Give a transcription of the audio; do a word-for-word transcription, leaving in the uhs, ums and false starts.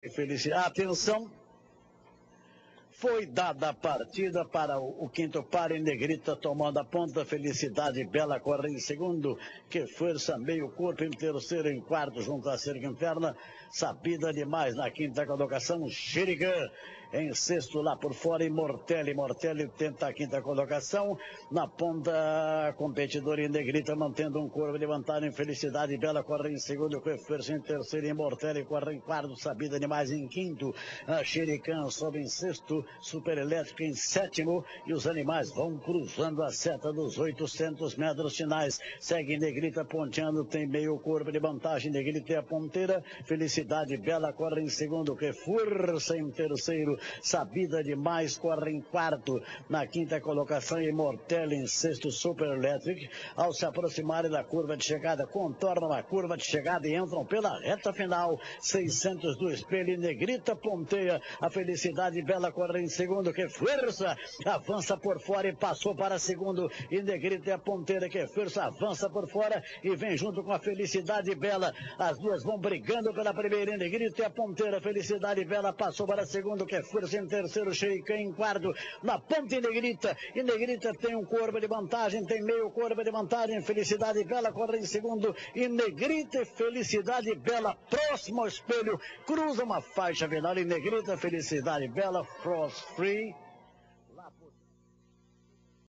Felicidade. Atenção! Foi dada a partida para o, o quinto par em negrita, tomando a ponta. Felicidade Bela corre em segundo, que força meio corpo em terceiro, em quarto, junto à cerca interna. Sabida demais na quinta colocação, Xerigan. Em sexto, lá por fora, e Mortelli. Mortelli tenta a quinta colocação. Na ponta, competidor em negrita, mantendo um corpo de vantagem. Felicidade Bela corre em segundo, que força em terceiro, e Mortelli corre em quarto. Sabida demais em quinto. A Xerican sobe em sexto. Super Elétrico em sétimo, e os animais vão cruzando a seta dos oitocentos metros finais. Segue Negrita ponteando, tem meio corpo de vantagem. Negrita é a ponteira. Felicidade Bela corre em segundo, que força em terceiro. Sabida demais corre em quarto. Na quinta colocação, Immortel em sexto, Super Electric. Ao se aproximarem da curva de chegada, contornam a curva de chegada e entram pela reta final. seiscentos do espelho, Negrita ponteia. A Felicidade Bela corre em segundo, que força, avança por fora e passou para segundo. E Negrita é a ponteira, que força, avança por fora e vem junto com a Felicidade Bela. As duas vão brigando pela primeira. E Negrita é a ponteira, Felicidade Bela passou para segundo, que força em terceiro, Sheikan em quarto. Na ponta e Negrita, e Negrita tem um corpo de vantagem, tem meio corpo de vantagem. Felicidade Bela corre em segundo, e Negrita e Felicidade Bela próximo ao espelho, cruza uma faixa final. E Negrita, Felicidade Bela, Frost Free.